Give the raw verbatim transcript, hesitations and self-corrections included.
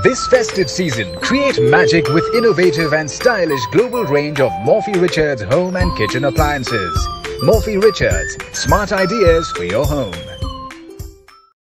This festive season, create magic with innovative and stylish global range of Morphy Richards home and kitchen appliances. Morphy Richards, smart ideas for your home.